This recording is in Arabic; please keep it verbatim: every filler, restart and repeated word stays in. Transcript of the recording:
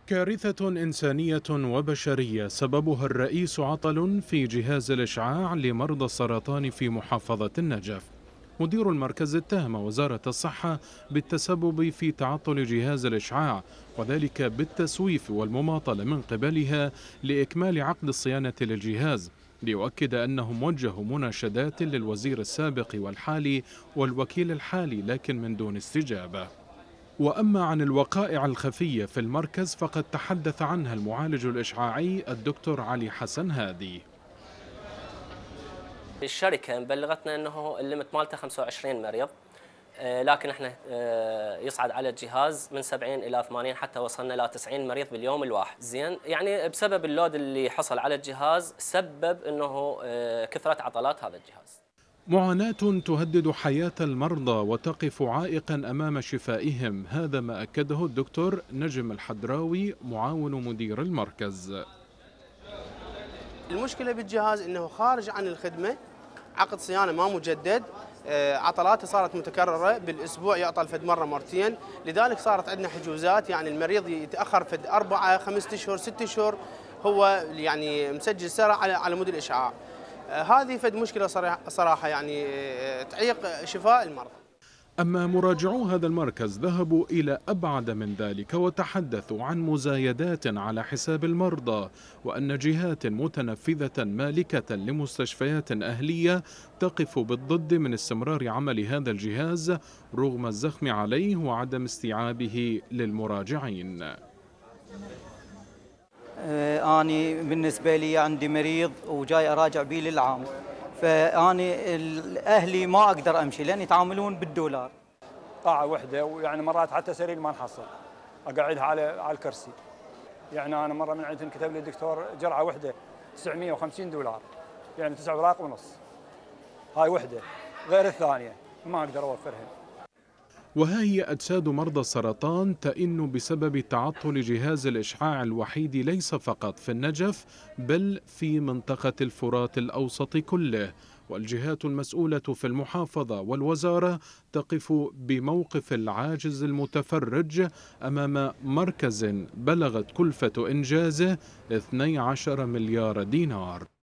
كارثة إنسانية وبشرية سببها الرئيس عطل في جهاز الإشعاع لمرضى السرطان في محافظة النجف. مدير المركز اتهم وزارة الصحة بالتسبب في تعطل جهاز الإشعاع، وذلك بالتسويف والمماطلة من قبلها لإكمال عقد الصيانة للجهاز، ليؤكد أنهم وجهوا مناشدات للوزير السابق والحالي والوكيل الحالي لكن من دون استجابة. وأما عن الوقائع الخفية في المركز فقد تحدث عنها المعالج الإشعاعي الدكتور علي حسن هادي. الشركة بلغتنا أنه الليمت مالته خمسة وعشرين مريض، آه، لكن احنا آه، يصعد على الجهاز من سبعين إلى ثمانين حتى وصلنا إلى تسعين مريض باليوم الواحد. زين، يعني بسبب اللود اللي حصل على الجهاز سبب أنه آه، كثرة عطلات هذا الجهاز. معاناة تهدد حياة المرضى وتقف عائقا أمام شفائهم، هذا ما أكده الدكتور نجم الحدراوي معاون مدير المركز. المشكلة بالجهاز أنه خارج عن الخدمة، عقد صيانة ما مجدد، آه، عطلاته صارت متكررة، بالأسبوع يعطل فد مرة مرتين، لذلك صارت عندنا حجوزات، يعني المريض يتأخر فد أربعة خمسة أشهر ستة أشهر هو يعني مسجل سرعة على على مود الإشعاع. آه، هذه فد مشكلة صراحة يعني آه، تعيق شفاء المرضى. أما مراجعو هذا المركز ذهبوا إلى أبعد من ذلك وتحدثوا عن مزايدات على حساب المرضى، وأن جهات متنفذة مالكة لمستشفيات أهلية تقف بالضد من استمرار عمل هذا الجهاز رغم الزخم عليه وعدم استيعابه للمراجعين. أنا بالنسبة لي عندي مريض وجاي أراجع به للعام، فأنا أهلي ما أقدر أمشي لأن يتعاملون بالدولار. قاعة وحدة، ويعني مرات حتى سرير ما نحصل أقعدها على على الكرسي. يعني أنا مرة من عندهم كتب لي الدكتور جرعة وحدة تسعمئة وخمسين دولار، يعني تسعة أوراق ونص. هاي وحدة غير الثانية ما أقدر أوفرها. وها هي أجساد مرضى السرطان تئن بسبب تعطل جهاز الإشعاع الوحيد ليس فقط في النجف بل في منطقة الفرات الأوسط كله، والجهات المسؤولة في المحافظة والوزارة تقف بموقف العاجز المتفرج أمام مركز بلغت كلفة إنجازه اثني عشر مليار دينار.